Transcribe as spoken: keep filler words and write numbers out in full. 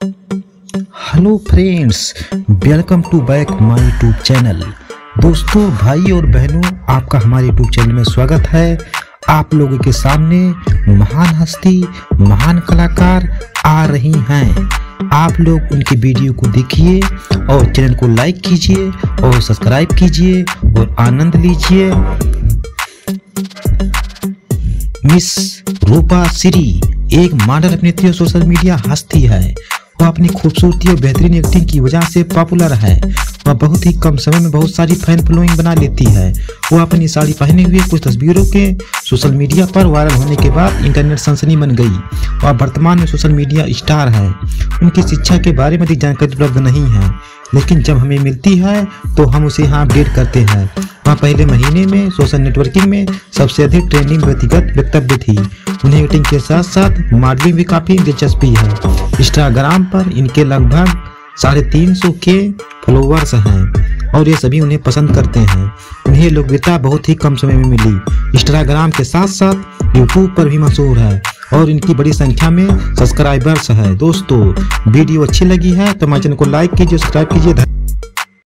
Hello friends, welcome to back my YouTube channel. दोस्तों, भाई और बहनों, आपका हमारे यूट्यूब चैनल में स्वागत है। आप लोगों के सामने महान हस्ती, महान कलाकार आ रही हैं। आप लोग उनकी वीडियो को देखिए और चैनल को लाइक कीजिए और सब्सक्राइब कीजिए और आनंद लीजिए। मिस रूपा श्री एक मॉडल अभिनेत्री और सोशल मीडिया हस्ती है। वह अपनी खूबसूरती और बेहतरीन एक्टिंग की वजह से पॉपुलर है। वह बहुत ही कम समय में बहुत सारी फैन फॉलोइंग बना लेती है। वह अपनी साड़ी पहने हुए कुछ तस्वीरों के सोशल मीडिया पर वायरल होने के बाद इंटरनेट सनसनी बन गई। वह वर्तमान में सोशल मीडिया स्टार है। उनकी शिक्षा के बारे में अधिक जानकारी उपलब्ध नहीं है, लेकिन जब हमें मिलती है तो हम उसे यहाँ अपडेट करते हैं। वह पहले महीने में सोशल नेटवर्किंग में सबसे अधिक ट्रेंडिंग व्यक्तिगत वक्तव्य थी। उन्हें एक्टिंग के साथ साथ मॉडलिंग भी काफी दिलचस्पी है। इंस्टाग्राम पर इनके लगभग साढ़े तीन सौ के फॉलोवर्स हैं और ये सभी उन्हें पसंद करते हैं। उन्हें लोकप्रियता बहुत ही कम समय में मिली। इंस्टाग्राम के साथ साथ यूट्यूब पर भी मशहूर है और इनकी बड़ी संख्या में सब्सक्राइबर्स है। दोस्तों, वीडियो अच्छी लगी है तो हमारे चैनल को लाइक कीजिए, सब्सक्राइब कीजिए।